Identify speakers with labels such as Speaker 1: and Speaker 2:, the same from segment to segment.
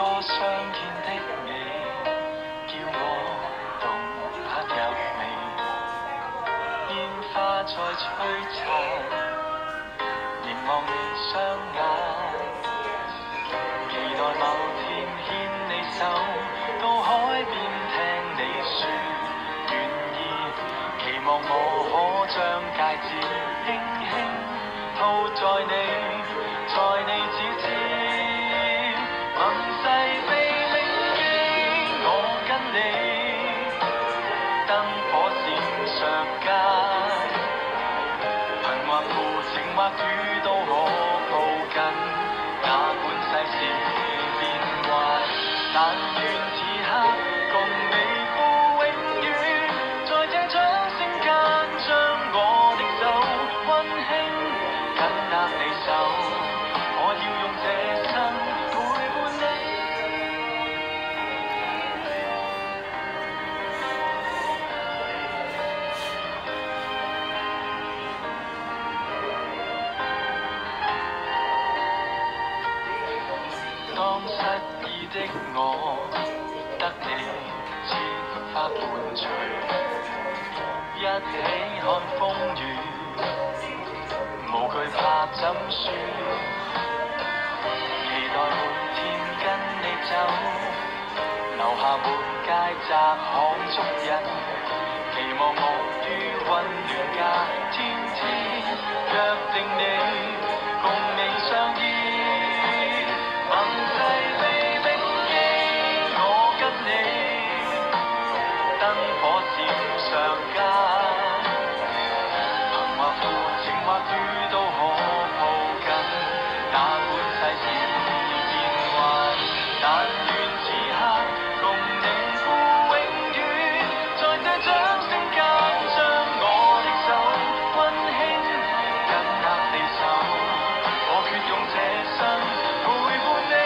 Speaker 1: 初相見的你，叫我動刻入微。煙花在璀璨，凝望你雙眼，期待某天牽你手到海邊聽你說願意，期望我可將戒指輕輕套在你指尖。盟誓被銘記，我跟你，燈火閃爍間，貧或富，情或雨都可抱緊，哪管世事變幻，但願此刻共你赴永遠，在這掌聲間將我的手溫馨緊握你手，我要用這生陪伴你。當失意的我得你千花伴隨，一起看風雨，無懼怕怎輸，期待每天跟你走，留下滿街窄巷足印，期望我於溫暖家天天約定你，共你相依。盟誓被銘記，我跟你，燈火閃爍間，貧或富，情或雨都可抱緊，哪管世事變幻，但願此刻共你赴永遠，在這掌聲間將我的手溫馨緊握你手，我決用這生陪伴你。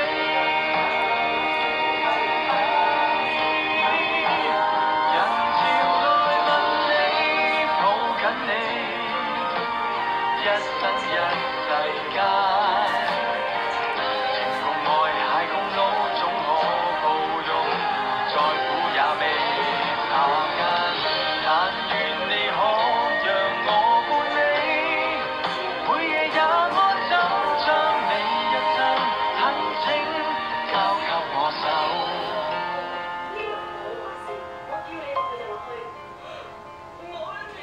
Speaker 1: 人潮來問你，抱緊你，一生一世間，情共愛邂共老總可抱擁，再苦也未怕間，但願你可讓我伴你，每夜也安枕，將你一生懇請交給我手。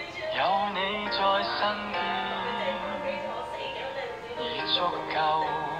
Speaker 1: 有你在身邊已足夠。